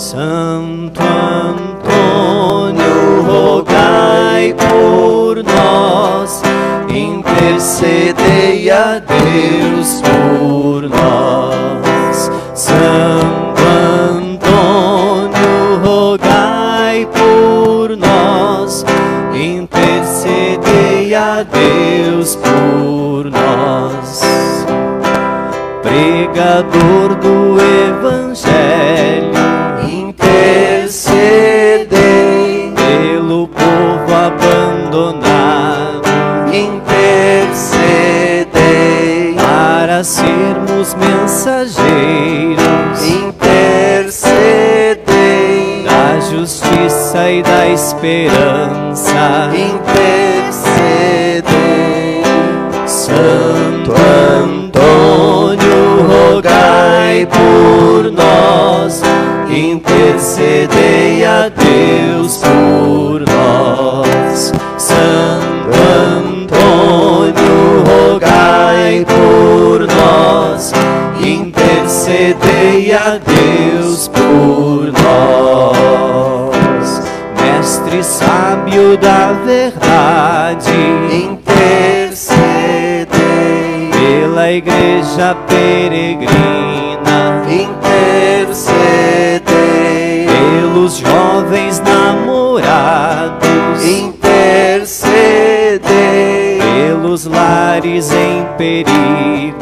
Santo Antônio, rogai por nós, intercedei a Deus por nós. Santo Antônio, rogai por nós, intercedei a Deus por nós. Pregador do Evangelho, intercedei pelo povo abandonado, intercedei para sermos mensageiros, intercedei da justiça e da esperança, intercedei. Santo Antônio, rogai por nós, intercedei a Deus por nós. Santo Antônio, rogai por nós, intercedei a Deus por nós. Mestre sábio da verdade, intercedei pela Igreja peregrina, intercedei pelos jovens namorados, intercedei pelos lares em perigo,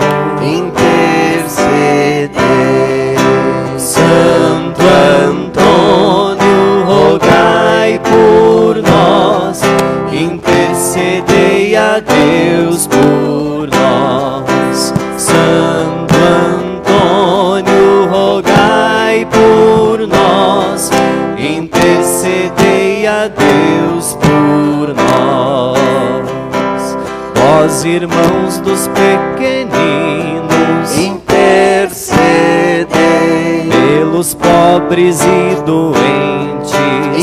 intercedei. Santo Antônio, rogai por nós, intercedei a Deus por nós. Santo Antônio, rogai por nós, intercedei a Deus por nós. Vós, irmãos dos pequeninos, intercedei pelos pobres e doentes,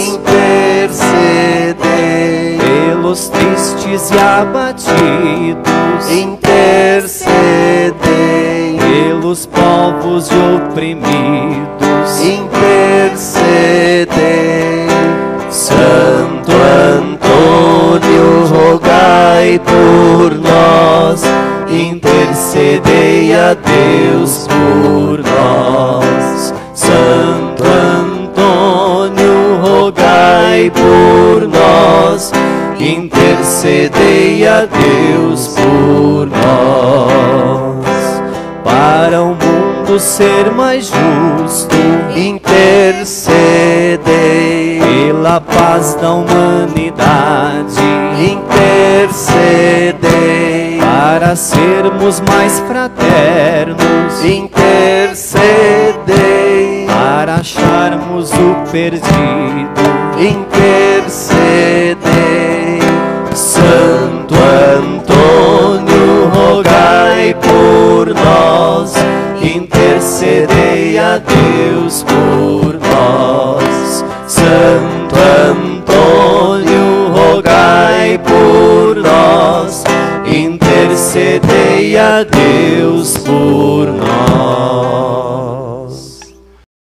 intercedei pelos tristes e abatidos, intercedei pelos povos e oprimidos, intercedei. Santo Antônio, rogai por nós, intercedei a Deus por nós. Santo Antônio, rogai por nós, intercedei a Deus por nós. Para o mundo ser mais justo, intercedei pela paz da humanidade, intercedei para sermos mais fraternos, intercedei para acharmos o perdido, intercedei.